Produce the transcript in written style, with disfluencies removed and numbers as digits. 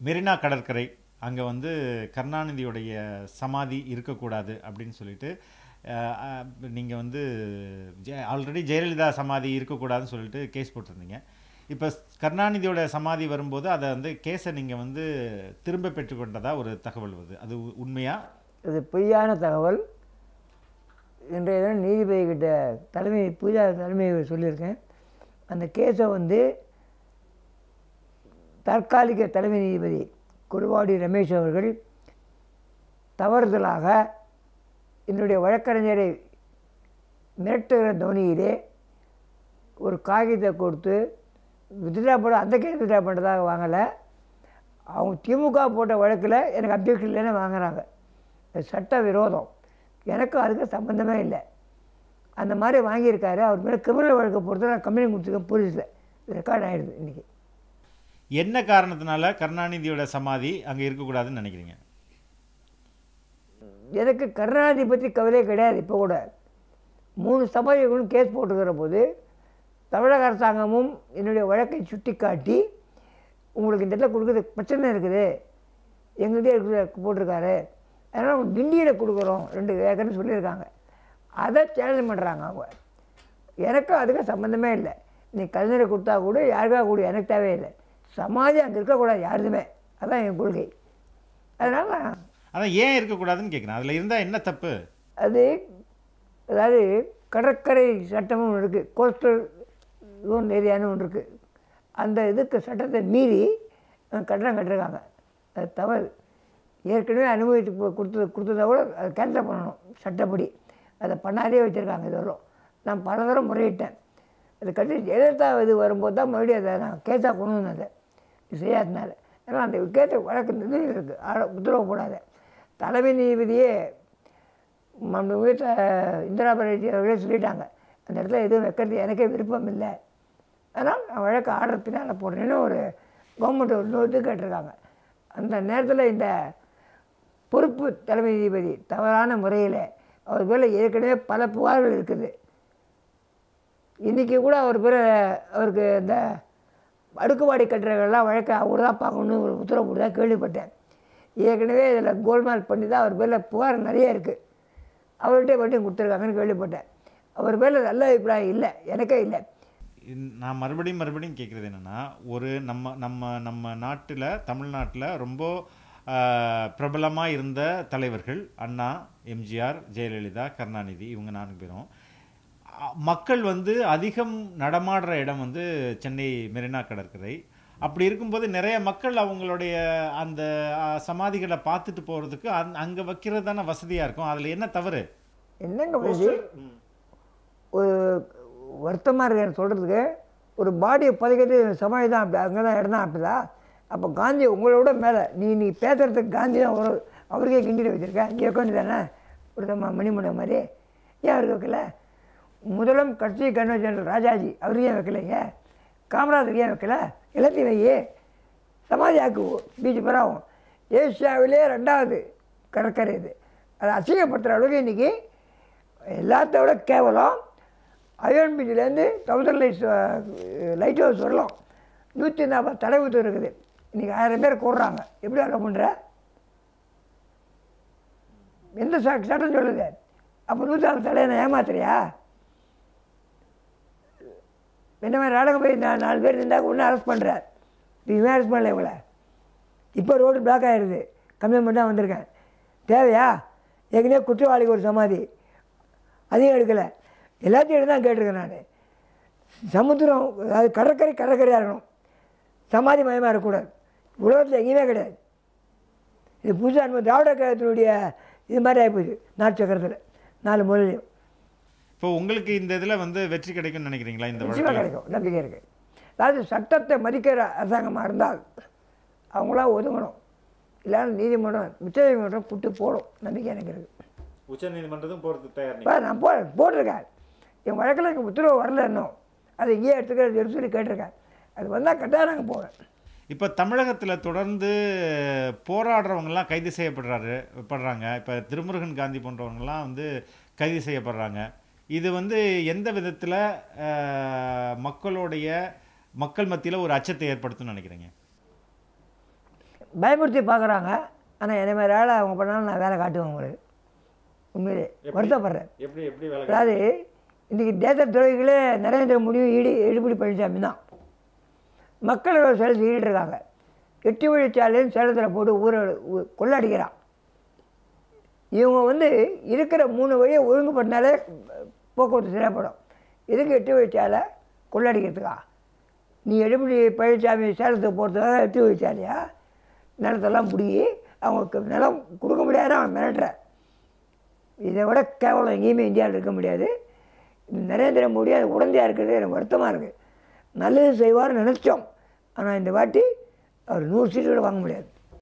மெரினா கடற்கரை அங்கே வந்து கருணாநிதியுடைய சமாதி இருக்கக்கூடாது அப்படின்னு சொல்லிட்டு நீங்கள் வந்து ஆல்ரெடி ஜெயலலிதா சமாதி இருக்கக்கூடாதுன்னு சொல்லிட்டு கேஸ் போட்டிருந்தீங்க. இப்போ கருணாநிதியோட சமாதி வரும்போது அதை வந்து கேஸை நீங்கள் வந்து திரும்ப பெற்றுக்கொண்டதா ஒரு தகவல் வருது. அது உண்மையா? இது பொய்யான தகவல். இன்றைய தினம் நீதிபதி கிட்ட பூஜா தலைமையை சொல்லியிருக்கேன். அந்த கேஸை வந்து தற்காலிக தலைமை நீதிபதி குருவாடி ரமேஷ் அவர்கள் தவறுதலாக என்னுடைய வழக்கறிஞரை மிரட்டுகிற தோனியிலே ஒரு காகிதத்தை கொடுத்து வித்ட்ரா பண்ண, அந்த கேஸ் வித்ட்ரா பண்ணுறதாக வாங்கலை, அவங்க திமுக போட்ட வழக்கில் எனக்கு அப்ஜெக்ஷன் இல்லைன்னு வாங்குறாங்க. சட்ட விரோதம். எனக்கு அதுக்கு சம்மந்தமே இல்லை. அந்த மாதிரி வாங்கியிருக்காரு. அவர் மேலே கிரிமினல் வழக்கை பொறுத்து நான் கம்ப்ளைண்ட் கொடுத்துருக்கேன் போலீஸில். ரெக்கார்ட் ஆகிடுது இன்றைக்கி. என்ன காரணத்தினால கருணாநிதியோட சமாதி அங்கே இருக்கக்கூடாதுன்னு நினைக்கிறீங்க? எனக்கு கருணாநிதி பற்றி கவலையே கிடையாது. இப்போ கூட 3 சமாதிகளும் கேஸ் போட்டுக்கிற போது தமிழக அரசாங்கமும் என்னுடைய வழக்கை சுட்டி காட்டி உங்களுக்கு இந்த இடத்துல கொடுக்குறது பிரச்சனை இருக்குது, எங்கள்கிட்டே இருக்குது போட்டிருக்காரு, அதனால் உங்களுக்கு கிண்டியில் கொடுக்குறோம் 2 ஏக்கர்னு சொல்லியிருக்காங்க. அதை சேலஞ்ச் பண்ணுறாங்க அவங்க. எனக்கு அதுக்கு சம்மந்தமே இல்லை. நீ கலைஞரை கொடுத்தா கூட யாருக்காக கூட எனக்கு தேவையில்லை. சமாதி அங்கே இருக்கக்கூடாது யாருதுமே. அதுதான் என் கொள்கை. அதனால் அதான் ஏன் இருக்கக்கூடாதுன்னு கேட்குறேன். அதில் இருந்தால் என்ன தப்பு? அதாவது கடற்கரை சட்டமும் ஒன்று இருக்குது, கோஸ்டல் ஜோன் ஏரியான்னு ஒன்று இருக்குது. அந்த இதுக்கு சட்டத்தை மீறி கட்டடம் கட்டிருக்காங்க. அது தவறு. ஏற்கனவே அனுமதித்து கொடுத்ததை கூட அதை கேன்சல் பண்ணணும் சட்டப்படி. அதை பண்ணாதே வச்சுருக்காங்க. இது வரும் நான் பல தடவை முறையிட்டேன். அது கட்டி ஜெயலலிதா இது வரும்போது தான் மறுபடியும் அதை நான் கேஸாக கொண்டு வந்தேன். அது செய்யாதனால. ஏன்னா அந்த கேட்ட வழக்கு நிலையில் இருக்குது, உத்தரவு போடாத. தலைமை நீதிபதியே இந்திரா பானர்ஜி அவர்களே சொல்லிட்டாங்க, அந்த இடத்துல எதுவும் வைக்கிறது எனக்கே விருப்பம் இல்லை, அதனால் நான் வழக்கு ஆர்டர் பின்னால் போடுறேன்னு ஒரு கவர்மெண்ட் ஒரு நோட்டு கேட்டிருக்காங்க. அந்த நேரத்தில் இந்த பொறுப்பு தலைமை நீதிபதி தவறான முறையில் அவர் பேரில் ஏற்கனவே பல புகார்கள் இருக்குது. இன்றைக்கி கூட அவர் பேர் அவருக்கு இந்த அடுக்குவாடி கட்டுறவர்கள்லாம் வழக்கை அவர் தான் பார்க்கணுன்னு ஒரு உத்தரவு போட்டு தான் கேள்விப்பட்டேன். ஏற்கனவே இதில் கோல்மால் பண்ணி தான் அவர் பேரில் புகார் நிறைய இருக்குது. அவர்கிட்டே பண்ணி கொடுத்துருக்காங்கன்னு கேள்விப்பட்டேன். அவர் பேரில் நல்ல அபிப்பிராயம் இல்லை, எனக்கே இல்லை. நான் மறுபடியும் கேட்குறது என்னென்னா, ஒரு நம்ம நாட்டில் தமிழ்நாட்டில் ரொம்ப பிரபலமாக இருந்த தலைவர்கள் அண்ணா, எம்ஜிஆர், ஜெயலலிதா, கருணாநிதி, இவங்க 4 பேரும் மக்கள் வந்து அதிகம் நடமாடுற இடம் வந்து சென்னை மெரினா கடற்கரை. அப்படி இருக்கும்போது நிறைய மக்கள் அவங்களுடைய அந்த சமாதிகளை பார்த்துட்டு போகிறதுக்கு அங்கே வைக்கிறது தானே வசதியாக இருக்கும். அதில் என்ன தவறு? என்னங்க ஒரு வருத்தமாக இருக்கு சொல்கிறதுக்கு. ஒரு பாடியை பதிக்கிறது சமாதி தான், அப்படி அங்கே தான் இடம் தான் அப்படிதான். அப்போ காந்தி உங்களோட மேலே நீ பேசுகிறதுக்கு காந்தி தான் அவருக்கே கிண்டிட்டு வச்சுருக்கேன். இங்கே உட்காந்து தானே ஒரு மணிமண்டபம் மாதிரி ஏன் அவருக்கு வைக்கல? முதலும் கட்சி கன்வென்ஷன் ஜெனரல் ராஜாஜி அவருக்கு ஏன் வைக்கலைங்க? காமராஜருக்கு ஏன் வைக்கல? எல்லாத்தையும் வையே, சமாதி ஆக்குவோம், பீச் பெறாவும். ஏசியாவிலே 2வது கடற்கரை இது. அதை அசிங்கப்படுத்துகிற அளவுக்கு இன்றைக்கி எல்லாத்தோட கேவலம். அயோன் பீச்சிலேருந்து 1000 லைட் ஹவுஸ் வரலாம் 140 தடை ஊற்று இருக்குது. இன்றைக்கி 1000 பேர் கூடுறாங்க. எப்படி அலோ பண்ணுற? எந்த சட்டம் சொல்லுது? அப்போ 140 தடையை நான் ஏமாத்துறியா? என்ன மாதிரி நாடகம் போய் 4 பேர் இருந்தால் ஒன்றும் அரெஸ்ட் பண்ணுறார். இவன் அரெஸ்ட் பண்ணல இவங்களை. இப்போ ரோடு பிளாக் ஆகிடுது, கம்ப்ளைண்ட் பண்ணி தான் வந்திருக்கேன். தேவையா? ஏற்கனவே குற்றவாளிக்கு ஒரு சமாதி, அதையும் எடுக்கலை. எல்லாத்தையும் எடுத்து தான் கேட்டிருக்கேன் நான். சமுத்திரம், அதாவது கடற்கரையாக இருக்கணும், சமாதி மயமாக இருக்கக்கூடாது. உலகத்தில் எங்கேயுமே கிடையாது. இது புதுசாக நம்ம திராவிட கழகத்தினுடைய இது மாதிரி ஆகிப்போச்சு. நாட்டு சக்கரத்தில் 4 மூலையும். இப்போ உங்களுக்கு இந்த இதில் வந்து வெற்றி கிடைக்கும்னு நினைக்கிறீங்களா? இந்த நிச்சயமாக கிடைக்கும், நம்பிக்கை இருக்குது. அதாவது சட்டத்தை மதிக்கிற அரசாங்கமாக இருந்தால் அவங்களா ஒதுங்கணும். இல்லைன்னா நீதிமன்றம், உச்சநீதிமன்றம் கூட்டு போடும், நம்பிக்கை எனக்கு இருக்குது. உச்சநீதிமன்றத்தும் போகிறதுக்கு தயார்? நான் போட்டிருக்கேன். என் வழக்கில் எனக்கு உத்தரவு வரல இன்னும். அது இங்கேயே எடுத்துக்க சொல்லி கேட்டிருக்கேன். அது வந்தால் கட்டாயம் நாங்கள் போவேன். இப்போ தமிழகத்தில் தொடர்ந்து போராடுறவங்கெல்லாம் கைது செய்யப்படுறாங்க. இப்போ திருமுருகன் காந்தி போன்றவங்கெல்லாம் வந்து கைது செய்யப்படுறாங்க. இது வந்து எந்த விதத்தில் மக்கள் மத்தியில் ஒரு அச்சத்தை ஏற்படுத்தும்னு நினைக்கிறீங்க? பயமுறுத்தி பார்க்குறாங்க. ஆனால் என்ன மாதிரி வேலை அவங்க பண்ணாலும் நான் வேலை காட்டுவேன் உங்களுக்கு. உண்மையிலே வருத்தப்படுறேன். அதாவது இன்றைக்கி தேச துறைகளே நரேந்திர மோடியும் எடப்பாடி பழனிசாமி தான் மக்களோட சேலத்தில் ஈடுருக்காங்க. 8 வழிச்சாலையும் சேலத்தில் போட்டு ஊரை கொள்ளடிக்கிறான். இவங்க இருக்கிற 3 வழியை ஒழுங்குபடுத்தினாலே போக்குவரத்து சரியாகப்படும். எதுக்கு 8 வழிச்சாலை கொள்ளடிக்கிறதுக்கா? நீ எடப்பாடி பழனிசாமி சேலத்துக்கு போகிறதுக்காக 8 வழிச்சாலையா? நிலத்தெல்லாம் பிடிங்கி அவங்களுக்கு நிலம் கொடுக்க முடியாது. அவன் மிரட்டுற இதை விட கேவலம் எங்கேயுமே இந்தியாவில் இருக்க முடியாது. நரேந்திர மோடி அது உடந்தையாக இருக்கிறது எனக்கு வருத்தமாக இருக்குது. நல்லது செய்வார்னு நினச்சோம். ஆனால் இந்த வாட்டி அவர் 100 சீட்டு கூட வாங்க முடியாது.